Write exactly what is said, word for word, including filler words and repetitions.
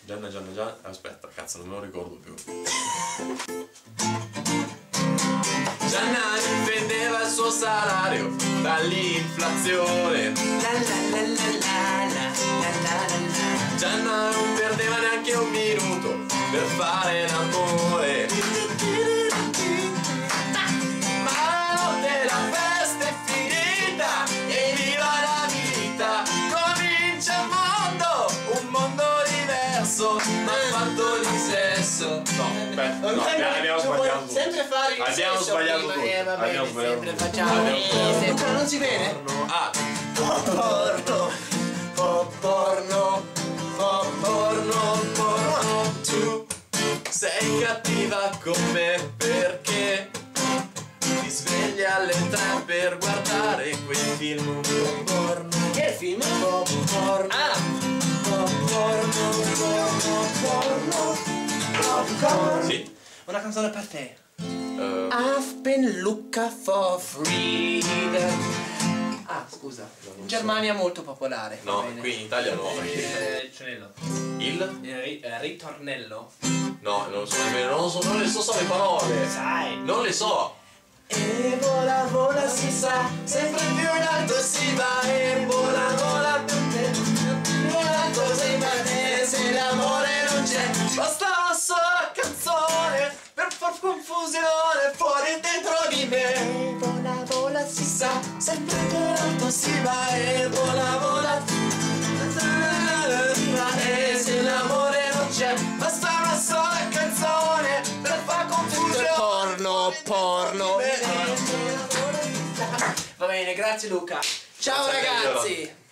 Gianna, Gianna, Gianna. Aspetta, cazzo, non me lo ricordo più. Gianna difendeva il suo salario dall'inflazione. La la la la la la la la la. Gianna non perdeva neanche un minuto per fare l'amore. Ma la notte la festa è finita e viva la vita. Comincia il mondo, un mondo diverso, ma fatto di sesso. No, aspetta, no, abbiamo sbagliato. Sempre fare il abbiamo sesso sbagliato prima. tutto. Eh, va bene, Abbiamo sbagliato sempre tutto. facciamo Abbiamo Luca, non si vede? Ah, Porno, porno, porno, porno. tu sei cattiva con me perché ti svegli alle tre per guardare quel film un po' porno. Che film? Porno. Ah! Porno, porno, porno, porno. Sì. Una canzone per te. Uh, I've been looking for freedom. Ah, scusa. In Germania è molto popolare. no, va bene. qui in Italia no. Il cenello. Il? Il ri- eh, ritornello. No, non lo so nemmeno, non lo so, non le so, so le parole. Sai. Non le so. E vola, vola, si sa, sempre più in alto si va. E vola, vola, più in alto si va. E se l'amore non c'è, basta una sola canzone per far confusione fuori e dentro di me. E vola, vola, si sa, sempre più in alto si va. E vola, vola, e se l'amore non c'è, basta una sola canzone per far confusione. Porno, porno. Va bene, grazie Luca. Ciao Grazie, ragazzi.